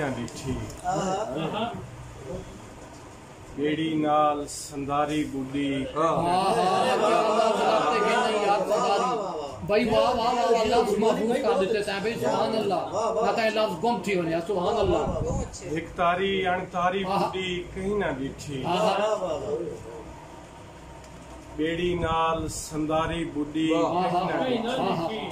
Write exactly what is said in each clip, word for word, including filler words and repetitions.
ना डिठी बेड़ी नाल संदारी बुड्डी भाई वाह वाह वाह लफ्ज़ महफूज कर देते हैं भाई सुभान अल्लाह ना कहीं लफ्ज़ गुम थी होने सुभान अल्लाह एक तारी अणतारी बुड्डी कहीं ना डिठी बेड़ी नाल संदारी बुड्डी कहीं ना डिठी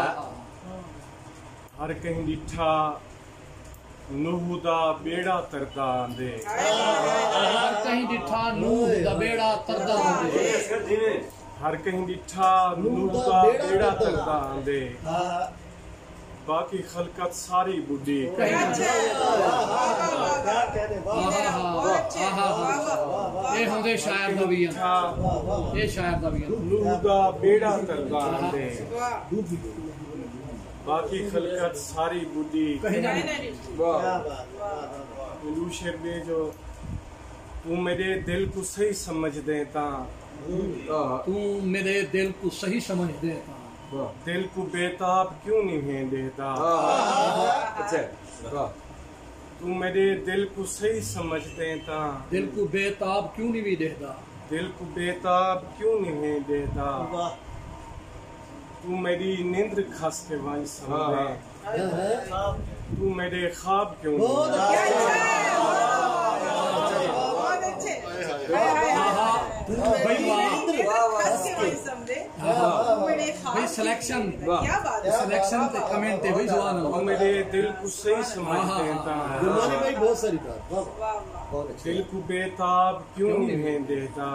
हर कहीं डिठा नूह दा बेड़ा तरदा आंदे हर कहीं डिठा नूह दा बेड़ा तरदा आंदे हर कहीं डिठा नूह दा बेड़ा तरदा आंदे बाकी खलकत सारी बुड्ढी ये होंदे शायर दा भी ये शायर दा भी नूह दा बेड़ा तरदा आंदे बाकी खलकत सारी बुड्ढी वाह शेर में जो तू मेरे दिल को सही समझ दे ता तू मेरे दिल को सही समझ दे ता दिल को बेताब क्यों नहीं देता तू मेरे दिल को सही समझ देता दिल को बेताब क्यों नहीं भी देता दिल को बेताब क्यों नहीं देता तू मेरी नींद खस के वहीं समझे तू मेरे ख्वाब क्यों भाई सिलेक्शन सिलेक्शन ते कमेंट ते भाई सुभान अल्लाह मेरे दिल को सही समझ देता भाई बहुत सारी बात दिल को बेताब क्यों नहीं देता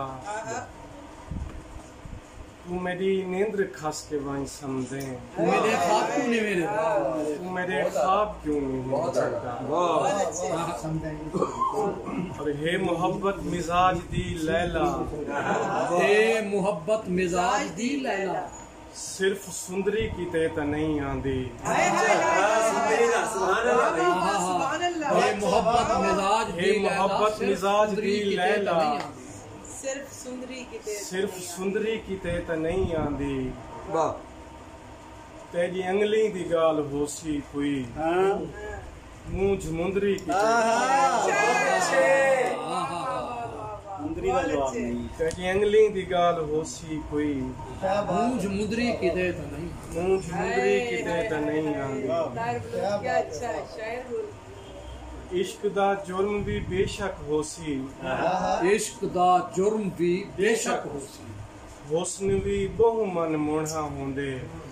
तू मेरी नींद खस के वहीं समझे तू मेरे ख्वाब क्यों नहीं मेरे तू मेरे ख्वाब क्यों नहीं सकता और हे मोहब्बत मिजाज दी लैला हे मोहब्बत मिजाज दी लैला सिर्फ सुंदरी की तेत नहीं आंदी हे मोहब्बत मिजाज हे मोहब्बत मिजाज दी लैला सिर्फ सुंदरी की तेत सिर्फ सुंदरी की तेत नहीं आंदी वाह तेरी अंगली दी गाल होसी कोई मुंह झमुंदरी की तेरी अंगली दी गाल होसी कोई मुंह झमुंदरी की तेत नहीं मुंह झमुंदरी की तेत नहीं आंदी क्या अच्छा शायर बोल इश्क दा जुर्म भी बेशक होसी इश्क दा जुर्म भी बेशक होसी हुस्न भी बहु मन मोढ़ा होंदे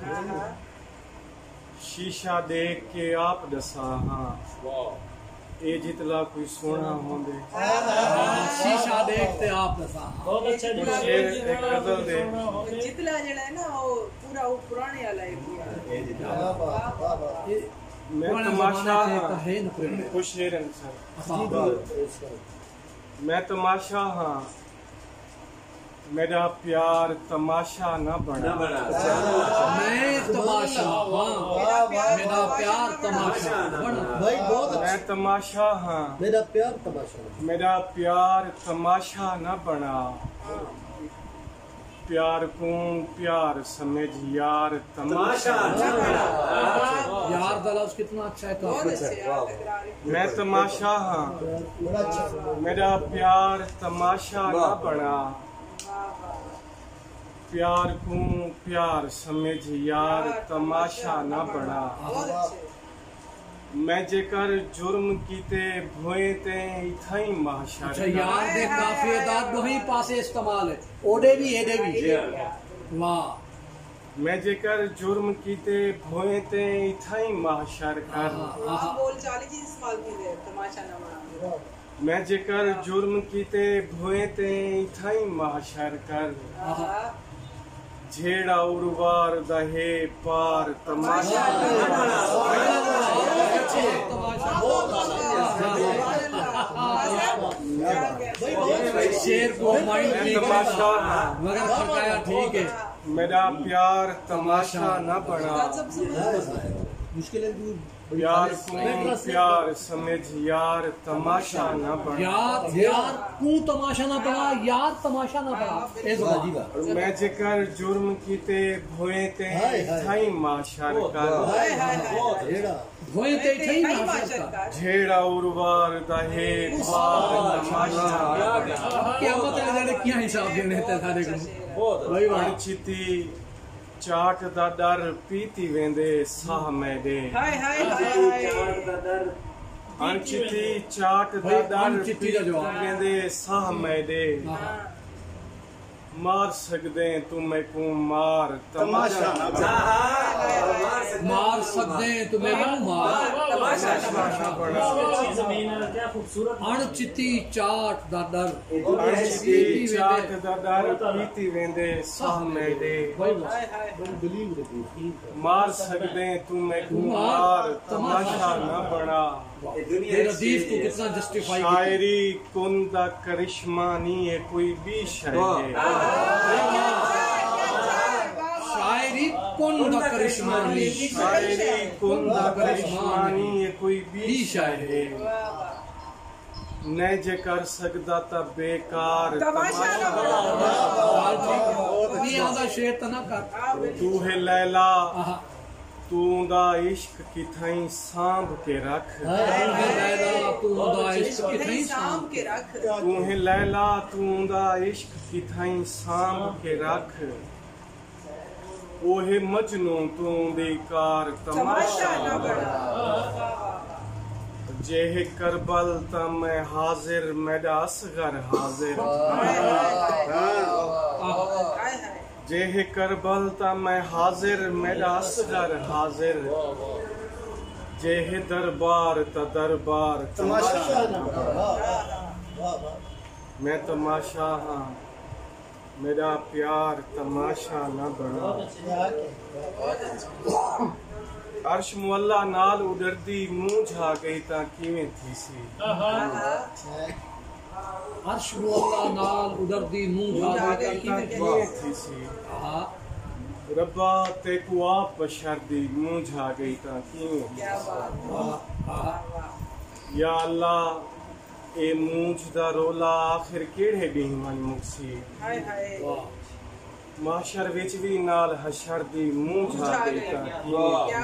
शीशा देख के आप दसा हाँ ए जितला कोई सोना होंदे शीशा देखते आप दसा बहुत अच्छा गजल दे जितला जड़ा है ना वो पूरा वो पुराने वाला है मैं तमाशा खुश मैं तमाशा हाँ मेरा प्यार तमाशा न बना मैं तमाशा हाँ मेरा प्यार तमाशा भाई बहुत मैं तमाशा हाँ मेरा प्यार तमाशा मेरा प्यार तमाशा न बना प्यार को प्यार समझ यार तमाशा यार दलाल कितना अच्छा है मैं तमाशा हाँ मेरा प्यार तमाशा न बना प्यार को प्यार समझ यार तमाशा न बना मैं जेकर जुर्म कीते भोए ते इथाई महशर अच्छा यार दे काफी अदाद दो ही पासे इस्तेमाल है ओडे भी एडे भी वाह मैं जेकर जुर्म कीते भोए ते इथाई महशर कर बोल चाली जी इस्तेमाल की दे तमाशा ना बना मैं जेकर जुर्म कीते भोए ते इथाई महशर कर झेड़ा उड़वार दहे पार तमाशा शेर को माइंड तमाशा मगर फरकाया ठीक है मेरा प्यार तमाशा न बना मुश्किल है प्यार को प्यार समझ यार तमाशा न बना यार यार तू तमाशा ना बना यार तमाशा ना बना मैं जेकर जुर्म कीते भोए ते थाई माशर कर होए ते थई ना झेड़ा उर्वार दा है तमाशा क्या पता लगे क्या हिसाब देने ते सारे को बहुत भाई अणचिती चाट दा डर पीती वेंदे साह मेडे हाय हाय चाट दा डर अणचिती चाट दा डर पीती वेंदे साह मेडे मार सकदे तू मैं को मार तमाशा मार सकदे तू मैं को मार तमाशा बड़ा जमीन क्या खूबसूरत अणचिती चाट दा डर अणचिती चाट दा डर पीती वेंदे साह मेडे मार सकदे तू मैं को मार तमाशा न बना तेरा दीस को कितना जस्टिफाई शायरी कुन दा करिश्मा नहीं है कोई भी शायरी शायरी कुन दा करिश्मा नहीं शायरी कुन दा करिश्मा नहीं है कोई भी शायरी न जे कर सकदा ता बेकार तमाशा नहीं आदा शेर तना कर तू है लैला तू दा इश्क की थाई सांभ के रख तू दा इश्क की थाई सांभ के रख तू है लैला तू दा इश्क की थाई सांभ के रख ओहे मजनू तू दी कार तमाशा न बड़ा जेह करबल ता मैं हाजिर मेरा असगर हाजिर जेह करबल ता मैं हाजिर मेरा असगर हाजिर जेह दरबार ता दरबार तमाशा मैं तमाशा हाँ मेरा प्यार तमाशा न बना अर्श मुअल्ला नाल उडरदी मुंह झा गई ता किवें थी सी अर्श मुअल्ला नाल उडरदी मुंह झा गई ता किवें थी सी रब्बा ते को आप बशरदी मुंह झा गई ता किवें क्या बात या अल्लाह ए मूंछ दा रोला आखिर केड़े ॾींहुं मन मुक्सी हाय हाय माशर विच भी नाल हशर दी मुंह झा गई ता क्या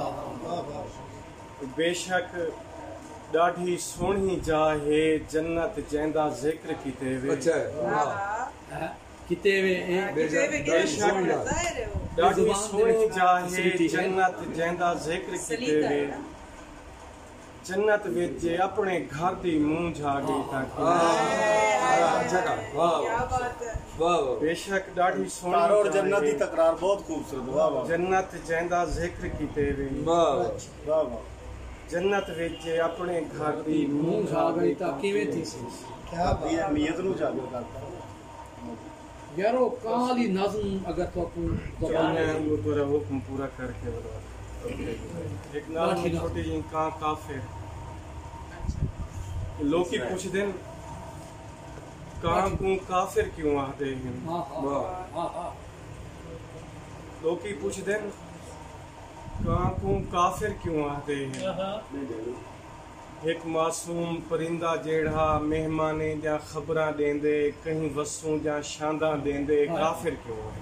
बेशक ॾाढी सोहणी जाह है जन्नत जंदा जिक्र कीते वे अच्छा किते वे बेशक ॾाढी सोहणी जाह है जन्नत जंदा जिक्र कीते वे जन्नत विच अपने घर दी मुंह झा गई ता बेशक ॾाढी सोहणी और जन्नत दी तकरार बहुत खूबसूरत वाह वाह जन्नत जंदा जिक्र कीते वे वाह वाह जन्नत विच अपने घर दी मुंह झा गई ता किवें थी सी क्या ये अहमियत नु जागो करता यारो काली नज़म अगर तो को तो वो तेरा हुक्म पूरा करके बता एक नाल छोटी जी का काफिर लोग की पूछ देन कां को काफिर क्यों आते हैं हां हां हां लोग की पूछ देन कां को काफिर क्यों आते हैं एक मासूम परिंदा जेड़ा मेहमाने जा खबरां देंदे कहीं वसूं जा शांदा देंदे काफिर क्यों है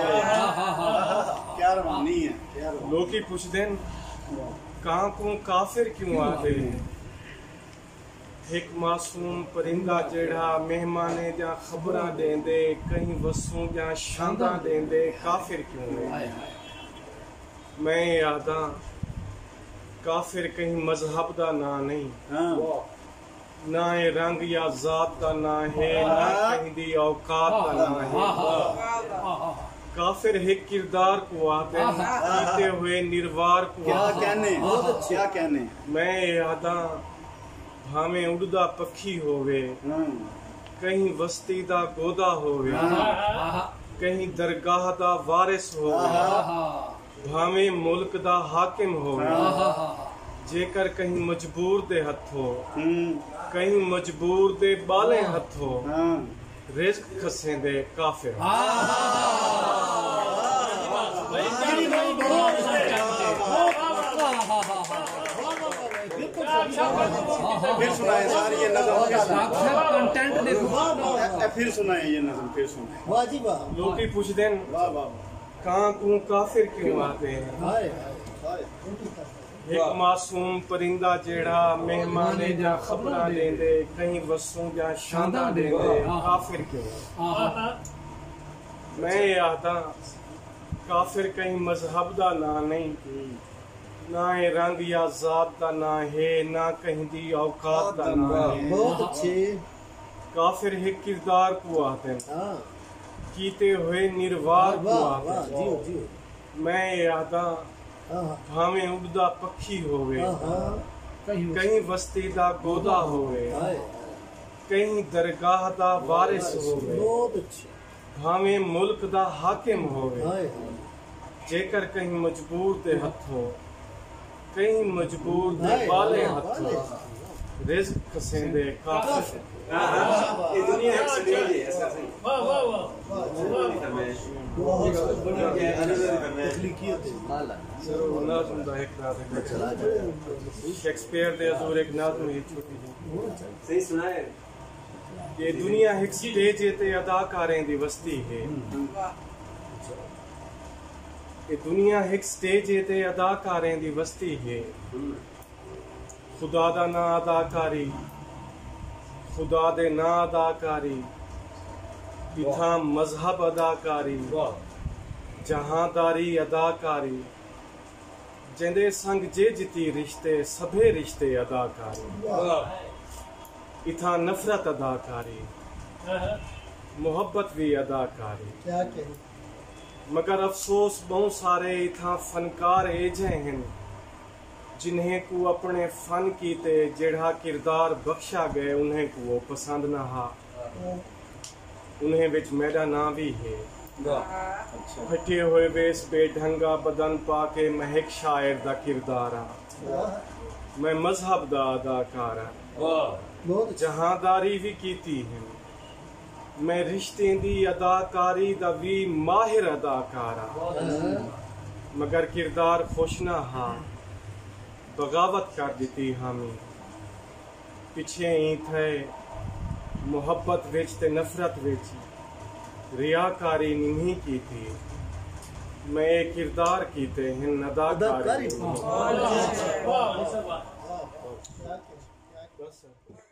क्या रवानी है क्या लोग की पूछ देन कां को काफिर क्यों आते हैं एक मासूम परिंदा जेड़ा मेहमाने जा खबरां देंदे कहीं वसूं जा शांदा देंदे काफिर क्यों है मैं यादा काफिर कहीं मजहब दा ना नहीं ना है रंग या जात का ना है ना कहीं दी औकात का ना है काफिर है किरदार को आते कीते हुए निर्वार को क्या कहने क्या कहने मैं यादा भावे उड़दा पक्षी होवे कहीं वस्ती दा गोदा होवे कहीं दरगाह दा वारिस होवे भावे मुल्क दा हाकिम होवे जेकर कहीं मजबूर दे हथो कहीं मजबूर दे बाले हथो रिस्क खसे दे काफिर फिर सुनाए सारी ये नज़म कंटेंट देखो फिर सुनाए ये नज़म फिर सुनाए वाह जी वाह लोग की पूछ देन वाह वाह कां को काफिर क्यों आते हैं एक मासूम परिंदा जेड़ा मेहमाने जा खबरां देंदे कहीं वसों जा शांदा देंदे काफिर क्यों मैं आखदा काफिर कहीं मजहब दा ना नहीं ना है रंग या जात दा ना है ना कहीं दी औकात दा ना है। बहुत अच्छे। काफिर है किरदार को आते हैं कीते हुए निर्वार को आते हैं। जियो जियो। मैं आखदा भावें उड़दा पक्षी होवे कहीं बस्ती दा गोदा होवे कहीं दरगाह दा वारिस होवे भावें मुल्क दा हाकिम होवे जेकर कहीं मजबूर दे हथों कहीं मजबूर दे बाले हथों रिज़्क़ खसेंदे काफिर। ये दुनिया एक स्टेज है ऐसा सही। वाह वाह वाह शेक्सपियर दे हज़ूर एक नाज़म ही छोटी सही सुना है। ये दुनिया एक स्टेज ते अदाकारें दी वस्ती है। ये दुनिया एक स्टेज ते अदाकारें दी वस्ती है। खुदा दा ना अदाकारी खुदा दे ना अदाकारी इथा मजहब अदाकारी जहांदारी अदाकारी जिंदे संग जे जिती रिश्ते सभे रिश्ते अदाकारी इथा नफरत अदाकारी मोहब्बत भी अदाकारी मगर अफसोस बहुत सारे इथा फनकार एजे हैं जिन्हें को अपने फन कीते जेड़ा किरदार बख्शा गए उन्हें को वो पसंद ना हा उन्हें विच मेरा ना भी है। फटे हुए वेस बेढंगा बदन पाके महक शायर दा किरदार आ मैं मजहब दा अदाकार आ जहांदारी भी कीती है मैं रिश्ते दी अदाकारी दा भी माहिर अदाकार आ मगर किरदार खुश ना हा बगावत कर दी हामी पिछे ही थे मोहब्बत विच ते नफरत विच रियाकारी नहीं की थी मैं किरदार कीते हैं अदाकारी।